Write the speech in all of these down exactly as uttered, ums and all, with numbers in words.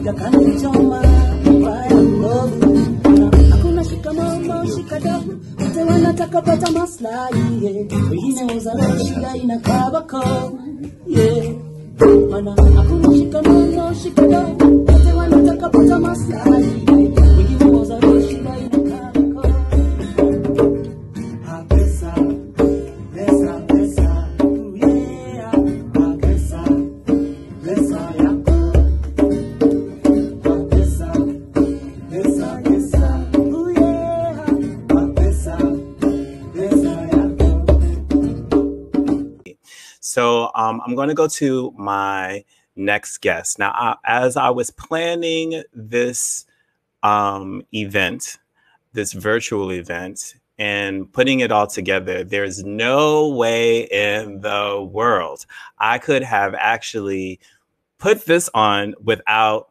yakanichoma mbaya mbovu. Hakuna shikamamo shikadamu, wote wanataka pata maslahi, yeah. Wengine wazalo shida inakabako, yeah. Mana hakuna shikamamo shikadamu, wote wanataka pata maslahi, yeah. Wengine wazalo shida inakabako. Apesa, pesa, pesa, yeah. Apesa, pesa yako. Apesa, pesa, pesa, yeah. Apesa, pesa yako. So um, I'm going to go to my next guest. Now, I, as I was planning this um, event, this virtual event, and putting it all together, there's no way in the world I could have actually put this on without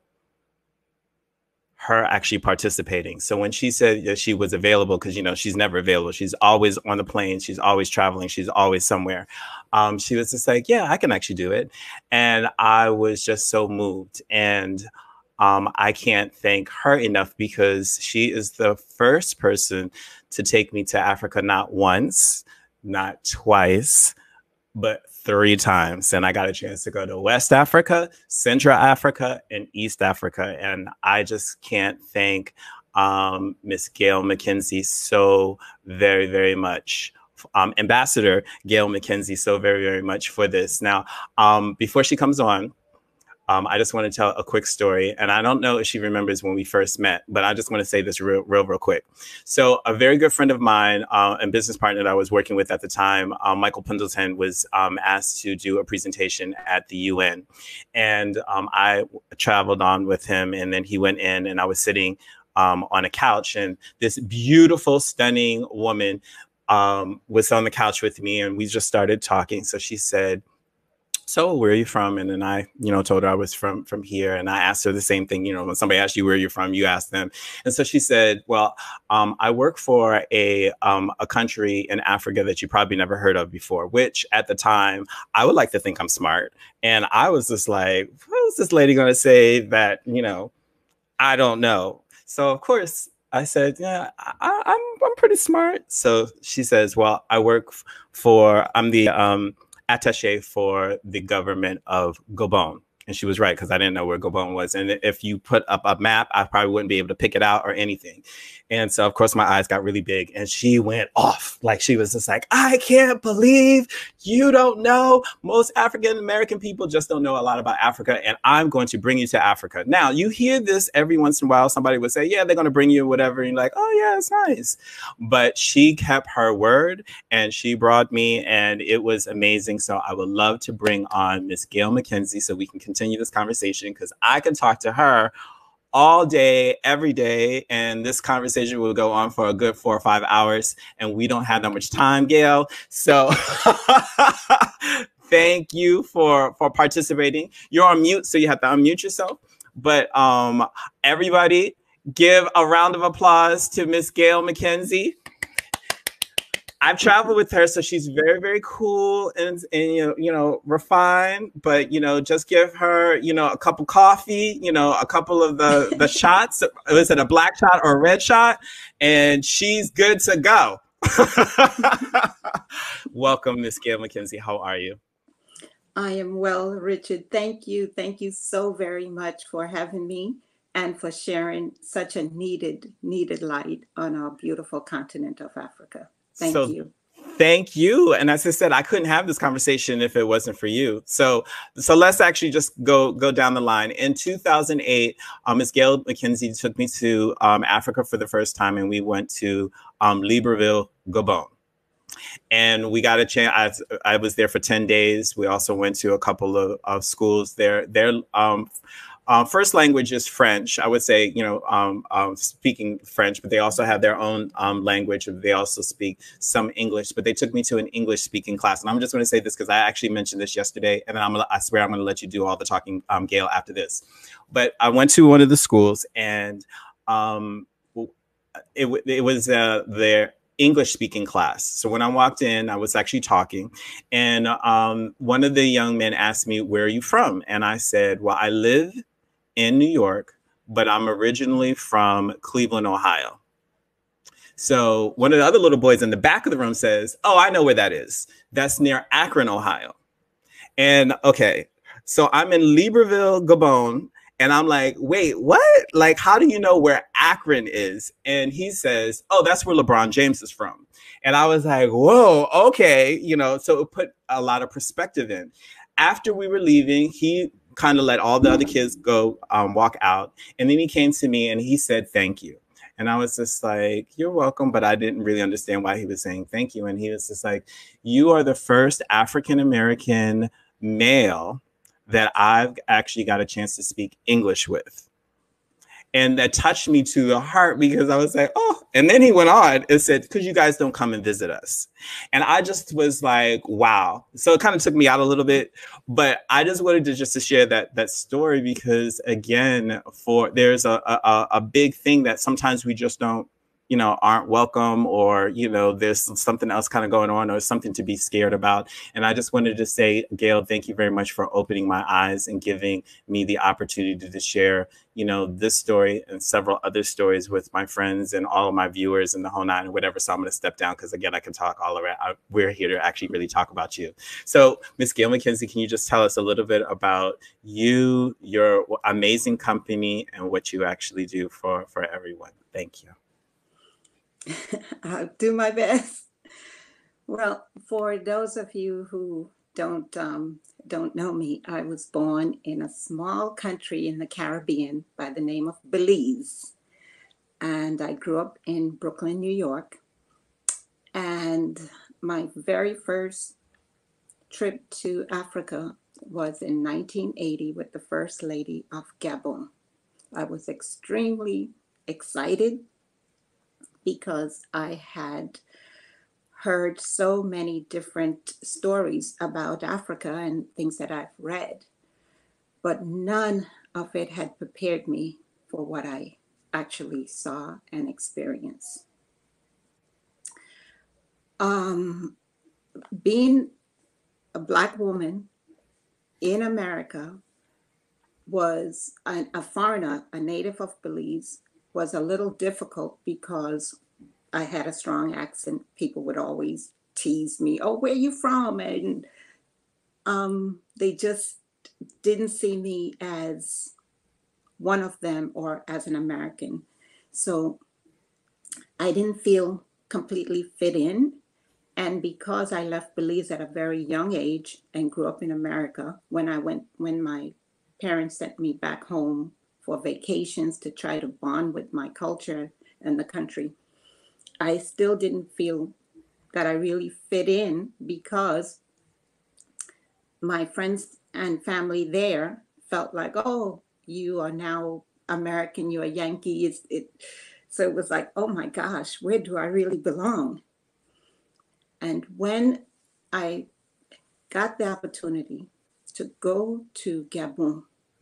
her actually participating. So when she said that she was available, because, you know, she's never available. She's always on the plane. She's always traveling. She's always somewhere. Um, she was just like, yeah, I can actually do it. And I was just so moved. And um, I can't thank her enough, because she is the first person to take me to Africa, not once, not twice, but three times. And I got a chance to go to West Africa, Central Africa, and East Africa. And I just can't thank um, Miss Gail McKenzie so very, very much. Um, Ambassador Gail McKenzie so very, very much for this. Now, um, before she comes on, Um, I just want to tell a quick story. And I don't know if she remembers when we first met, but I just want to say this real, real, real quick. So a very good friend of mine uh, and business partner that I was working with at the time, um, Michael Pendleton, was um, asked to do a presentation at the U N. And um, I traveled on with him, and then he went in, and I was sitting um, on a couch, and this beautiful, stunning woman um, was on the couch with me, and we just started talking. So she said, so where are you from? And then I, you know, told her I was from from here. And I asked her the same thing. You know, when somebody asks you where you're from, you ask them. And so she said, well, um, I work for a um, a country in Africa that you probably never heard of before, which at the time, I would like to think I'm smart. And I was just like, what is this lady going to say that, you know, I don't know? So, of course, I said, yeah, I, I'm, I'm pretty smart. So she says, well, I work for, I'm the, um, attaché for the government of Gabon. And she was right, because I didn't know where Gabon was. And if you put up a map, I probably wouldn't be able to pick it out or anything. And so, of course, my eyes got really big, and she went off. Like, she was just like, I can't believe you don't know. Most African American people just don't know a lot about Africa, and I'm going to bring you to Africa. Now, you hear this every once in a while. Somebody would say, yeah, they're going to bring you whatever. And you're like, oh, yeah, it's nice. But she kept her word, and she brought me, and it was amazing. So I would love to bring on Miss Gail McKenzie so we can continue this conversation, because I can talk to her all day, every day, and this conversation will go on for a good four or five hours, and we don't have that much time, Gail. So thank you for, for participating. You're on mute, so you have to unmute yourself. But um, everybody, give a round of applause to Miss Gail McKenzie. I've traveled with her, so she's very, very cool and, and you know, you know, refined. But you know, just give her, you know, a cup of coffee, you know, a couple of the the shots. Was it a black shot or a red shot? And she's good to go. Welcome, Miss Gail McKenzie. How are you? I am well, Richard. Thank you. Thank you so very much for having me and for sharing such a needed, needed light on our beautiful continent of Africa. Thank so, you. Thank you. And as I said, I couldn't have this conversation if it wasn't for you. So, so let's actually just go go down the line. In two thousand eight, um, Miz Gail McKenzie took me to um, Africa for the first time, and we went to um, Libreville, Gabon. And we got a chance. I, I was there for ten days. We also went to a couple of, of schools there. Their um, uh, first language is French. I would say, you know, um, um, speaking French, but they also have their own um, language. They also speak some English, but they took me to an English speaking class. And I'm just going to say this because I actually mentioned this yesterday. And then I'm gonna, I swear I'm going to let you do all the talking, um, Gail, after this. But I went to one of the schools, and um, it, it was uh, their English speaking class. So when I walked in, I was actually talking, and um, one of the young men asked me, where are you from? And I said, well, I live in New York, but I'm originally from Cleveland, Ohio. So one of the other little boys in the back of the room says, oh, I know where that is. That's near Akron, Ohio. And okay, so I'm in Libreville, Gabon. And I'm like, wait, what? Like, how do you know where Akron is? And he says, oh, that's where LeBron James is from. And I was like, whoa, okay. You know, so it put a lot of perspective in. After we were leaving, he kind of let all the other kids go um, walk out. And then he came to me and he said, thank you. And I was just like, you're welcome. But I didn't really understand why he was saying thank you. And he was just like, you are the first African-American male that I've actually got a chance to speak English with. And that touched me to the heart because I was like, oh, and then he went on and said, because you guys don't come and visit us. And I just was like, wow. So it kind of took me out a little bit, but I just wanted to just to share that, that story because again, for there's a, a, a big thing that sometimes we just don't, you know, aren't welcome or, you know, there's something else kind of going on or something to be scared about. And I just wanted to say, Gail, thank you very much for opening my eyes and giving me the opportunity to share, you know, this story and several other stories with my friends and all of my viewers and the whole nine and whatever. So I'm going to step down because, again, I can talk all around. I, we're here to actually really talk about you. So Miz Gail McKenzie, can you just tell us a little bit about you, your amazing company, and what you actually do for, for everyone? Thank you. I'll do my best. Well, for those of you who don't um, don't know me, I was born in a small country in the Caribbean by the name of Belize. And I grew up in Brooklyn, New York. And my very first trip to Africa was in nineteen eighty with the First Lady of Gabon. I was extremely excited because I had heard so many different stories about Africa and things that I've read, but none of it had prepared me for what I actually saw and experienced. Um, being a Black woman in America was a, a foreigner, a native of Belize, was a little difficult because I had a strong accent. People would always tease me, oh, where are you from? And um, they just didn't see me as one of them or as an American. So I didn't feel completely fit in. And because I left Belize at a very young age and grew up in America, when I went, when my parents sent me back home for vacations to try to bond with my culture and the country, I still didn't feel that I really fit in because my friends and family there felt like, oh, you are now American, you're a Yankee. It's, it, so it was like, oh my gosh, where do I really belong? And when I got the opportunity to go to Gabon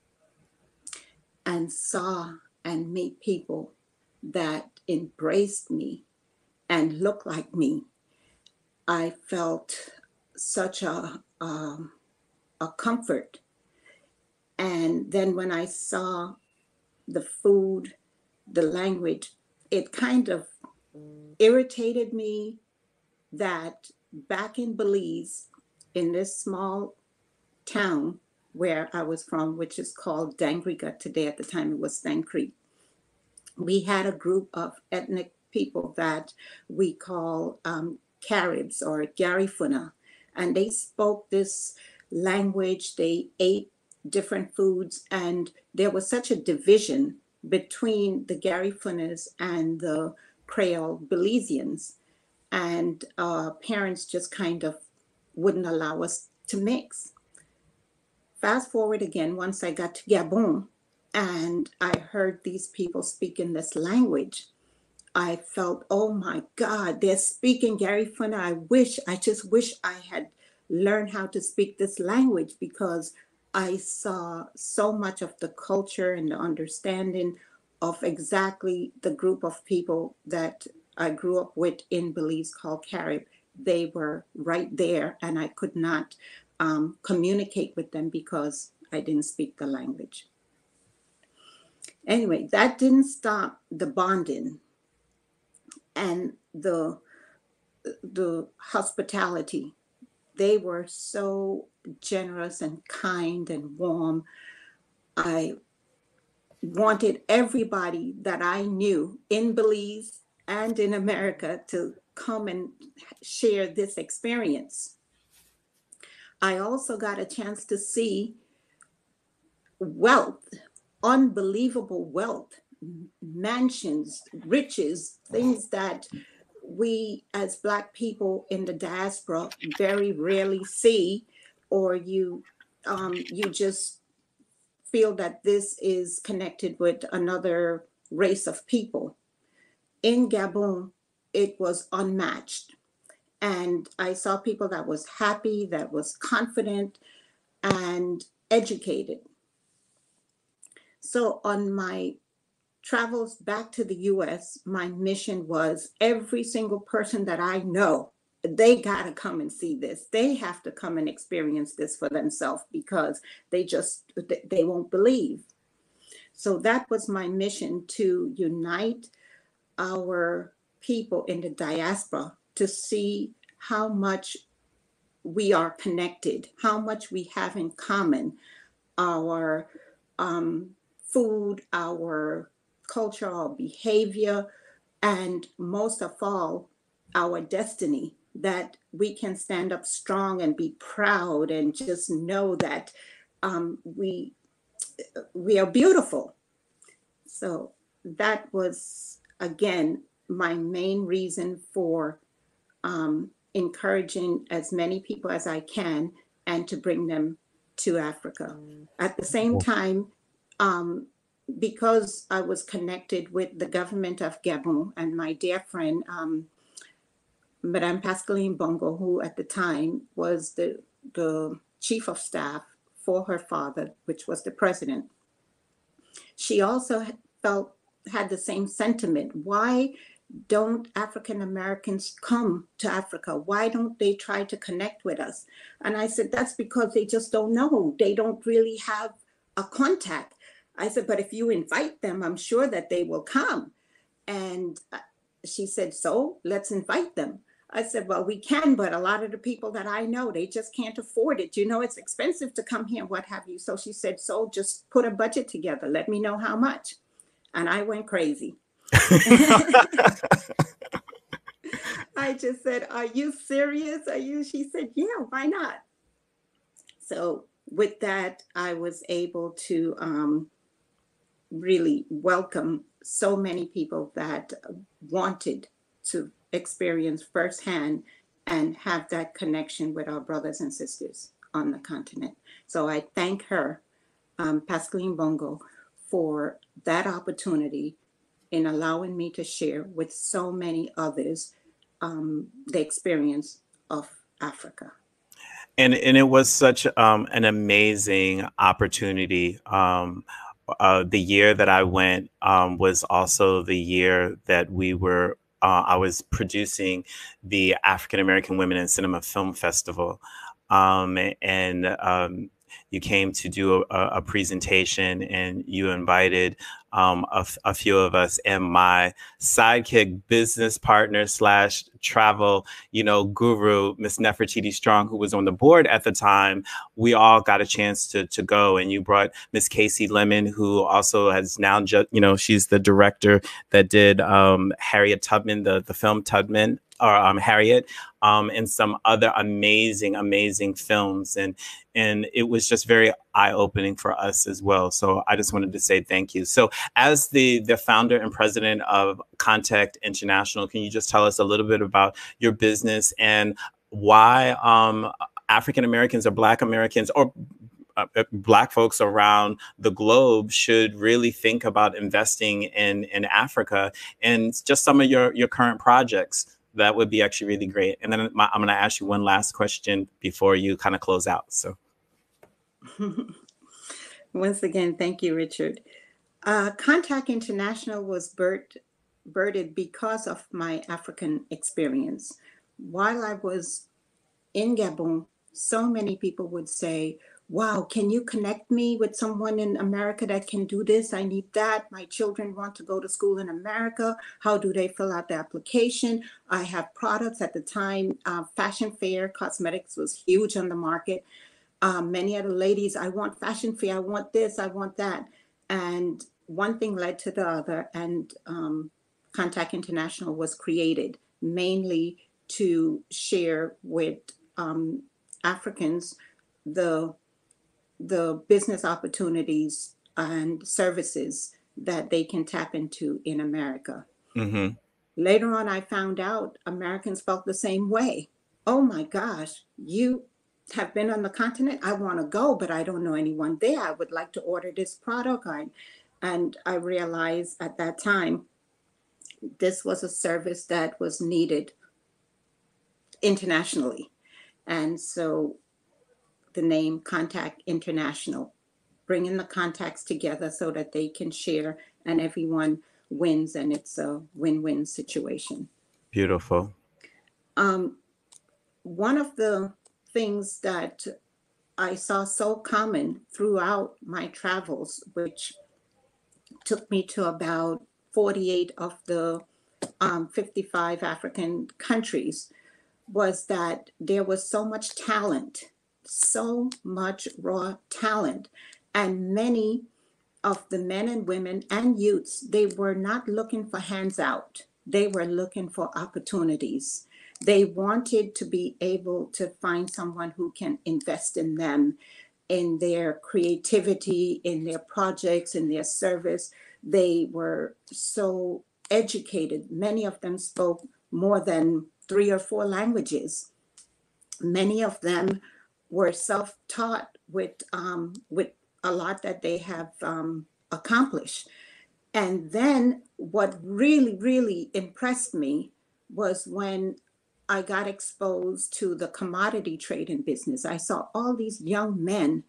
and saw and meet people that embraced me and looked like me, I felt such a, um, a comfort. And then when I saw the food, the language, it kind of irritated me that back in Belize, in this small town where I was from, which is called Dangriga today, at the time it was Stann Creek, we had a group of ethnic people that we call um, Caribs or Garifuna, and they spoke this language, they ate different foods, and there was such a division between the Garifunas and the Creole Belizeans, and uh, parents just kind of wouldn't allow us to mix. Fast forward again, once I got to Gabon and I heard these people speaking this language, I felt, oh my God, they're speaking Garifuna. I wish, I just wish I had learned how to speak this language, because I saw so much of the culture and the understanding of exactly the group of people that I grew up with in Belize called Carib. They were right there, and I could not um, communicate with them because I didn't speak the language. Anyway, that didn't stop the bonding and the the hospitality. They were so generous and kind and warm. I wanted everybody that I knew in Belize and in America to come and share this experience. I also got a chance to see wealth, unbelievable wealth, mansions, riches, things that we as Black people in the diaspora very rarely see, or you um, you just feel that this is connected with another race of people. In Gabon, it was unmatched. And I saw people that was happy, that was confident and educated. So on my travels back to the U S, my mission was every single person that I know, they got to come and see this. They have to come and experience this for themselves because they just, they won't believe. So that was my mission, to unite our people in the diaspora to see how much we are connected, how much we have in common, our um, food, our culture, our behavior, and most of all, our destiny, that we can stand up strong and be proud and just know that um, we we are beautiful. So that was, again, my main reason for um, encouraging as many people as I can and to bring them to Africa. At the same time, um, because I was connected with the government of Gabon and my dear friend, um, Madame Pascaline Bongo, who at the time was the, the chief of staff for her father, which was the president, she also felt, had the same sentiment. Why don't African Americans come to Africa? Why don't they try to connect with us? And I said, that's because they just don't know. They don't really have a contact. I said, but if you invite them, I'm sure that they will come. And she said, so let's invite them. I said, well, we can, but a lot of the people that I know, they just can't afford it. You know, it's expensive to come here, what have you. So she said, so just put a budget together. Let me know how much. And I went crazy. I just said, are you serious? Are you? She said, yeah, why not? So with that, I was able to um, really welcome so many people that wanted to experience firsthand and have that connection with our brothers and sisters on the continent. So I thank her, um, Pascaline Bongo, for that opportunity in allowing me to share with so many others um, the experience of Africa. And and it was such um, an amazing opportunity. Um, uh, the year that I went um, was also the year that we were. Uh, I was producing the African American Women in Cinema Film Festival, um, and um, you came to do a, a presentation, and you invited um, a, a few of us, and my sidekick, business partner slash travel, you know, guru, Miss Nefertiti Strong, who was on the board at the time. We all got a chance to to go, and you brought Miss Casey Lemon, who also has now just, you know, she's the director that did um, Harriet Tubman, the the film Tubman, or um, Harriet, um, and some other amazing, amazing films. And and it was just very eye-opening for us as well. So I just wanted to say thank you. So as the, the founder and president of Contact International, can you just tell us a little bit about your business and why um, African Americans or Black Americans or Uh, Black folks around the globe should really think about investing in, in Africa, and just some of your, your current projects? That would be actually really great. And then my, I'm going to ask you one last question before you kind of close out. So, once again, thank you, Richard. Uh, Contact International was birthed, birthed because of my African experience. While I was in Gabon, so many people would say, wow, can you connect me with someone in America that can do this? I need that. My children want to go to school in America. How do they fill out the application? I have products at the time. Uh, fashion fair cosmetics was huge on the market. Um, many of the ladies, I want fashion fair. I want this. I want that. And one thing led to the other. And um, Contact International was created mainly to share with um, Africans the the business opportunities and services that they can tap into in America. Mm-hmm. Later on, I found out Americans felt the same way. Oh my gosh, you have been on the continent. I want to go, but I don't know anyone there. I would like to order this product. I, and I realized at that time, this was a service that was needed internationally. And so the name Contact International, bringing the contacts together so that they can share and everyone wins, and it's a win-win situation. Beautiful. Um, one of the things that I saw so common throughout my travels, which took me to about forty-eight of the um, fifty-five African countries, was that there was so much talent, so much raw talent. And many of the men and women and youths, they were not looking for hands out. They were looking for opportunities. They wanted to be able to find someone who can invest in them, in their creativity, in their projects, in their service. They were so educated. Many of them spoke more than three or four languages. Many of them were self-taught with um, with a lot that they have um, accomplished. And then what really, really impressed me was when I got exposed to the commodity trading business. I saw all these young men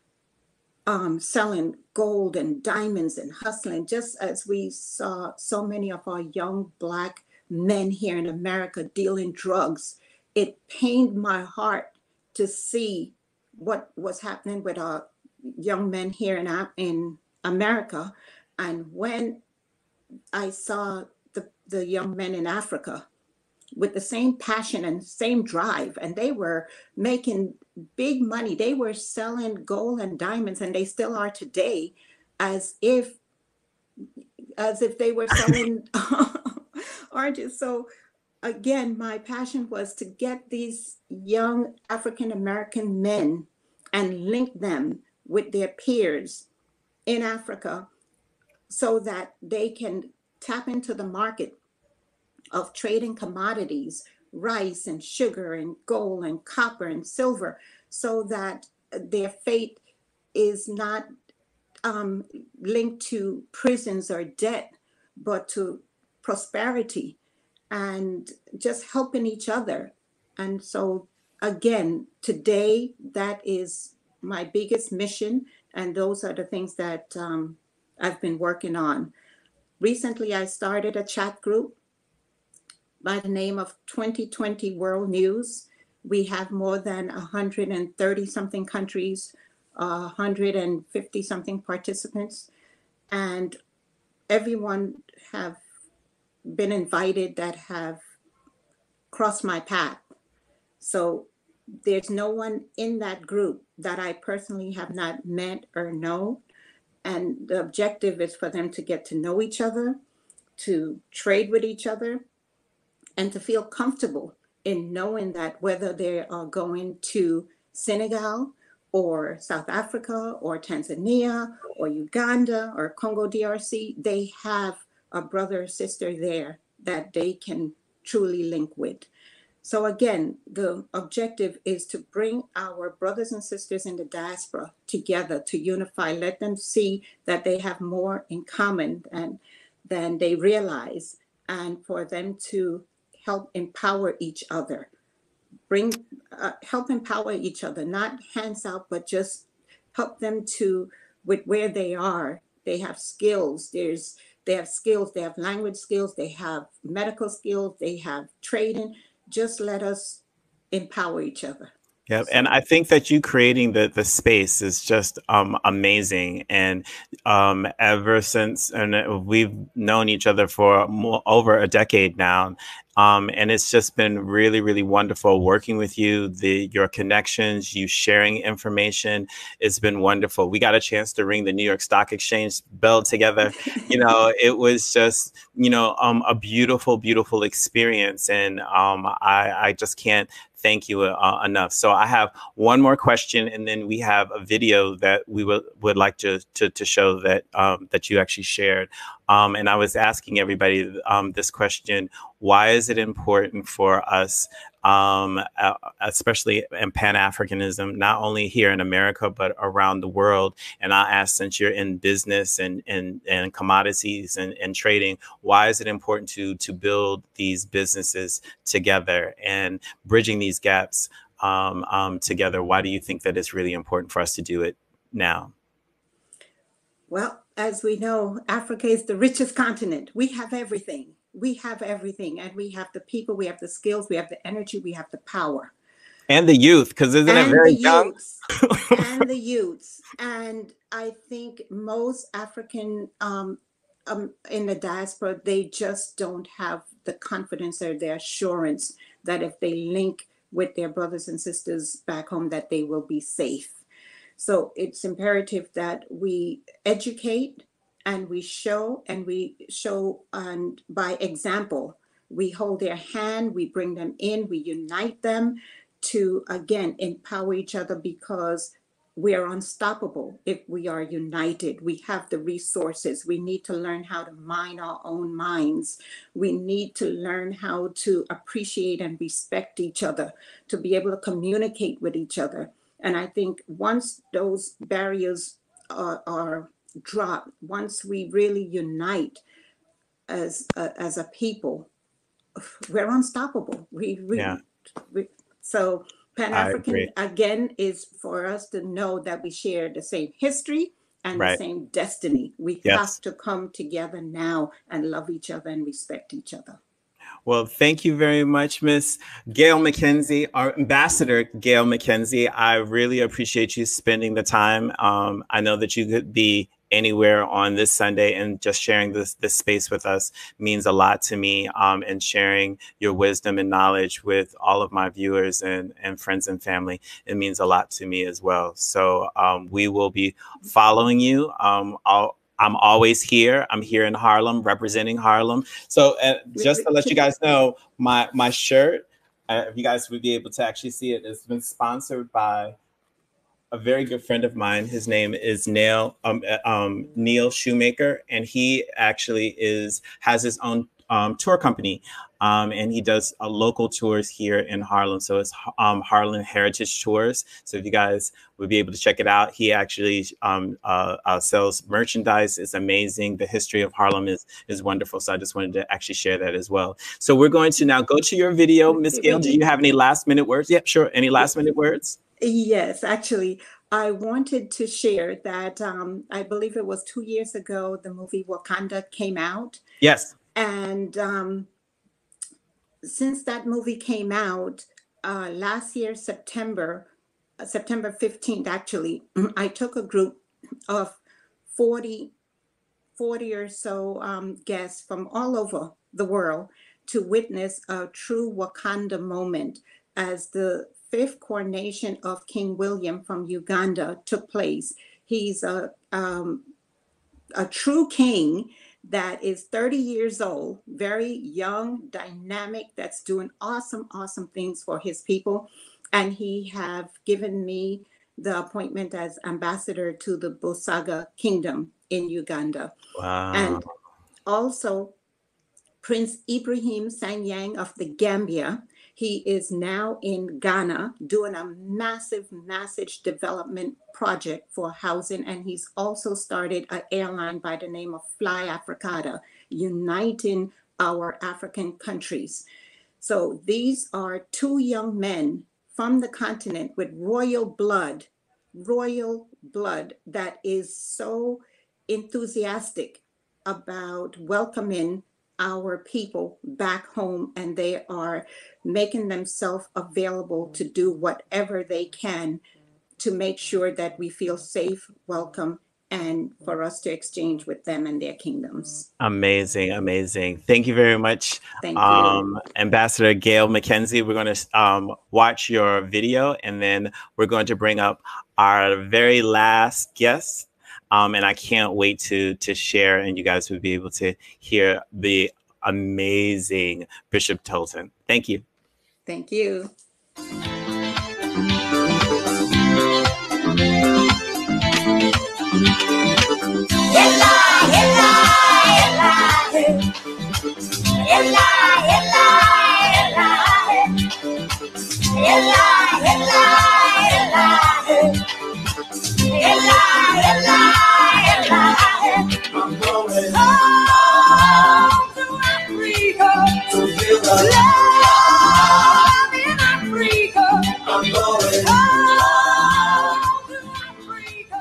um, selling gold and diamonds and hustling, just as we saw so many of our young Black men here in America dealing drugs. It pained my heart to see what was happening with our young men here in, in America. And when I saw the, the young men in Africa with the same passion and same drive, and they were making big money. They were selling gold and diamonds, and they still are today, as if as if they were selling oranges. So again, my passion was to get these young African American men and link them with their peers in Africa so that they can tap into the market of trading commodities, rice and sugar and gold and copper and silver, so that their fate is not um, linked to prisons or debt, but to prosperity and just helping each other. And so again, today, that is my biggest mission. And those are the things that um, I've been working on. Recently, I started a chat group by the name of twenty twenty World News. We have more than one hundred thirty something countries, uh, one hundred fifty something participants, and everyone have been invited that have crossed my path. So there's no one in that group that I personally have not met or know. And the objective is for them to get to know each other, to trade with each other, and to feel comfortable in knowing that whether they are going to Senegal or South Africa or Tanzania or Uganda or Congo D R C, they have a brother or sister there that they can truly link with. So again, the objective is to bring our brothers and sisters in the diaspora together, to unify, let them see that they have more in common than, than they realize, and for them to help empower each other, bring, uh, help empower each other, not hands out, but just help them to, with where they are, they have skills, there's, they have skills, they have language skills, they have medical skills, they have trading. Just let us empower each other. Yeah, So, and I think that you creating the the space is just um, amazing. And um, ever since, and we've known each other for more, over a decade now, um, and it's just been really, really wonderful working with you. The your connections, you sharing information, it's been wonderful. We got a chance to ring the New York Stock Exchange bell together. You know, it was just you know um, a beautiful, beautiful experience, and um, I I just can't thank you uh, enough. So I have one more question, and then we have a video that we would, would like to, to, to show that um, that you actually shared. Um, and I was asking everybody um, this question: why is it important for us, um, uh, especially in Pan-Africanism, not only here in America, but around the world? And I asked, since you're in business and, and, and commodities and, and trading, why is it important to, to build these businesses together and bridging these gaps um, um, together? Why do you think that it's really important for us to do it now? well, as we know, Africa is the richest continent. We have everything. We have everything. And we have the people, we have the skills, we have the energy, we have the power. And the youth, because isn't it And the very young? youths. And the youths. And I think most African um, um, in the diaspora, they just don't have the confidence or the assurance that if they link with their brothers and sisters back home, that they will be safe. So it's imperative that we educate and we show and we show and by example, we hold their hand, we bring them in, we unite them to again empower each other, because we are unstoppable if we are united. We have the resources. We need to learn how to mine our own minds. We need to learn how to appreciate and respect each other, to be able to communicate with each other. And I think once those barriers are, are dropped, once we really unite as a, as a people, we're unstoppable. We, we, Yeah, we so I Pan-African agree. again is for us to know that we share the same history and the Right. same destiny. We have Yes. to come together now and love each other and respect each other. Well, thank you very much, Miss Gail McKenzie, our Ambassador Gail McKenzie. I really appreciate you spending the time. Um, I know that you could be anywhere on this Sunday, and just sharing this this space with us means a lot to me, um, and sharing your wisdom and knowledge with all of my viewers and, and friends and family. It means a lot to me as well. So um, we will be following you. Um, I'll I'm always here. I'm here in Harlem, representing Harlem. So uh, just to let you guys know, my my shirt, uh, if you guys would be able to actually see it, it's been sponsored by a very good friend of mine. His name is Neil um, um, Neil Shoemaker, and he actually is has his own um, tour company, um, and he does uh, local tours here in Harlem. So it's um, Harlem Heritage Tours. So if you guys would be able to check it out, he actually um, uh, uh, sells merchandise. It's amazing. The history of Harlem is is wonderful. So I just wanted to actually share that as well. So we're going to now go to your video, Miss Gail. Do you have any last minute words? Yep, sure. Any last minute words? Yes, actually, I wanted to share that um, I believe it was two years ago, the movie Wakanda came out. Yes. And um, since that movie came out uh, last year, September, uh, September fifteenth, actually, I took a group of forty, forty or so um, guests from all over the world to witness a true Wakanda moment as the fifth coronation of King William from Uganda took place. He's a, um, a true king that is thirty years old, very young, dynamic, that's doing awesome, awesome things for his people. And he have given me the appointment as ambassador to the Busaga Kingdom in Uganda. Wow. And also Prince Ibrahim Sanyang of the Gambia. He is now in Ghana doing a massive, massive development project for housing. And he's also started an airline by the name of Fly Africada, uniting our African countries. So these are two young men from the continent with royal blood, royal blood that is so enthusiastic about welcoming our people back home, and they are making themselves available to do whatever they can to make sure that we feel safe, welcome, and for us to exchange with them and their kingdoms. Amazing, amazing. Thank you very much, Thank you. um, Ambassador Gail McKenzie. We're going to um, watch your video, and then we're going to bring up our very last guest. Um, and I can't wait to to share, and you guys will be able to hear the amazing Bishop Tolton. Thank you. Thank you. Ella, ella, ella, ella, ella, ella, ella, ella, ella, ella, ella, I'm going home to Africa to live a love in Africa. I'm going home to Africa.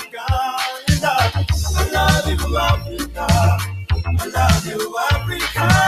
I love you, Africa.